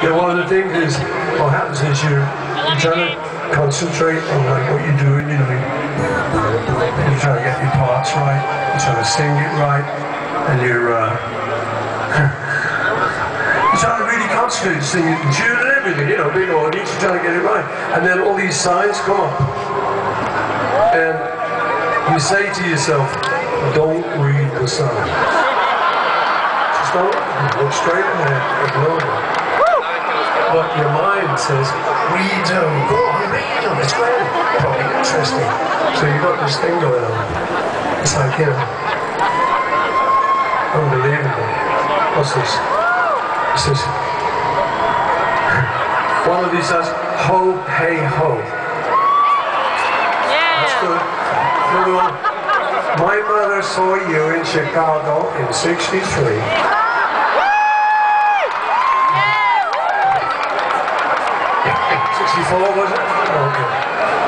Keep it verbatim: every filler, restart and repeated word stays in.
Yeah, one of the things is, what happens is you're, you're trying to concentrate on like what you're doing, you know. You're trying to get your parts right, you're trying to sing it right, and you're, uh, you're trying to really concentrate, singing the tune and everything, you know, big audience, you're trying to get it right. And then all these signs come up. And you say to yourself, don't read the sign. Just don't look straight ahead, ignore it. But your mind says, read them, go on, read them, it's great, probably interesting. So you've got this thing going on. It's like, you know, unbelievable. What's this? What's this? One of these says, ho, hey, ho. That's good. Another one. My mother saw you in Chicago in sixty-three. sixty-four, was it? Oh, okay.